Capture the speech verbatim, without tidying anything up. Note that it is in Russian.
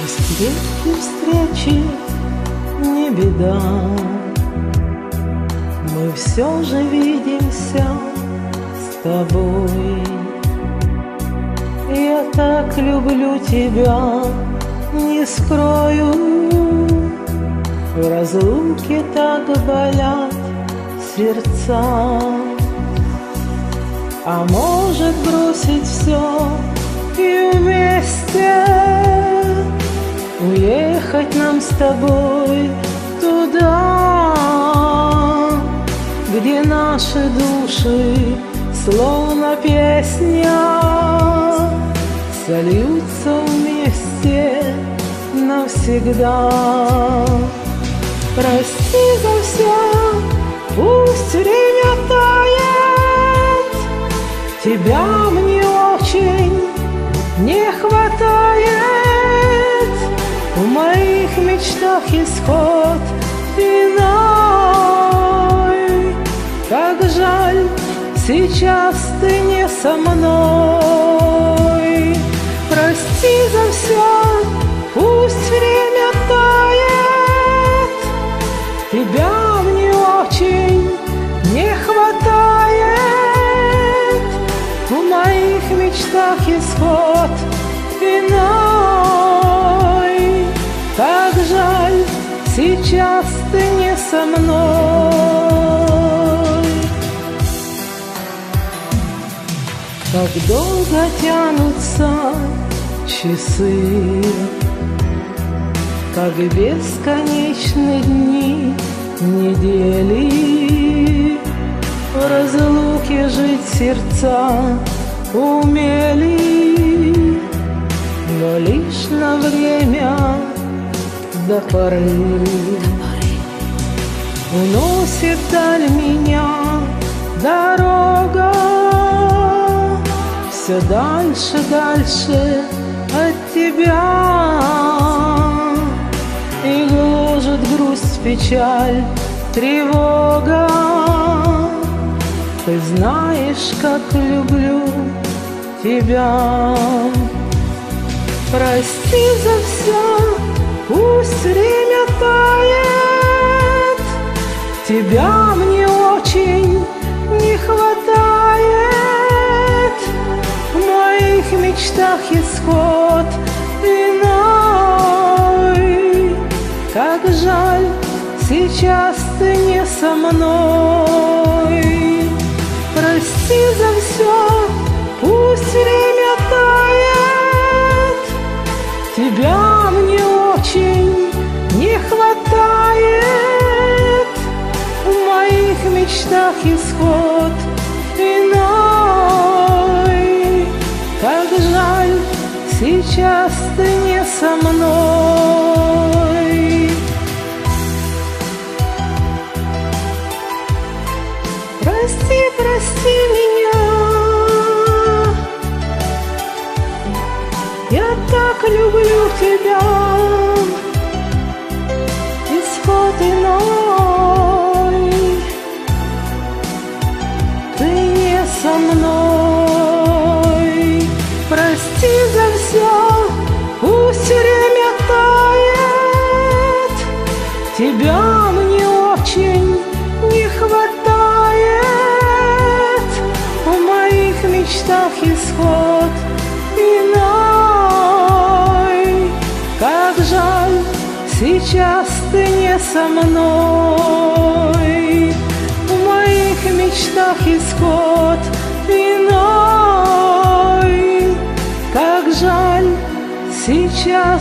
Пусть редкие встречи не беда, мы все же видимся с тобой. Я так люблю тебя, не скрою, в разлуке так болят сердца. А может бросить все и вместе уехать нам с тобой туда, где наши души, словно песня, сольются вместе навсегда. Прости за все, пусть время тает, тебя мне очень не хватает. В моих мечтах исход иной. Как жаль, сейчас ты не со мной. Прости за все, пусть время тает, тебя мне очень не хватает. В моих мечтах исход иной. Как жаль, сейчас ты не со мной. Как долго тянутся часы, как бесконечны дни, недели. В разлуке жить сердца умели, но лишь на время до поры. Уносит даль меня дорога, все дальше, дальше от тебя. И гложет грусть, печаль, тревога. Ты знаешь, как люблю тебя. Прости за все, пусть время тает, тебя мне очень не хватает. В моих мечтах исход иной. Как жаль, сейчас ты не со мной. Прости за все, пусть время тает, тебя мне очень не хватает. В моих мечтах исход иной. Как жаль, сейчас ты не со мной. Прости, прости меня, я так люблю тебя. Исход иной. Ты не со мной. Прости за все, пусть время тает, тебя мне очень не хватает. В моих мечтах исход иной. Как жаль, сейчас ты не со мной. В моих мечтах исход иной. Как жаль, сейчас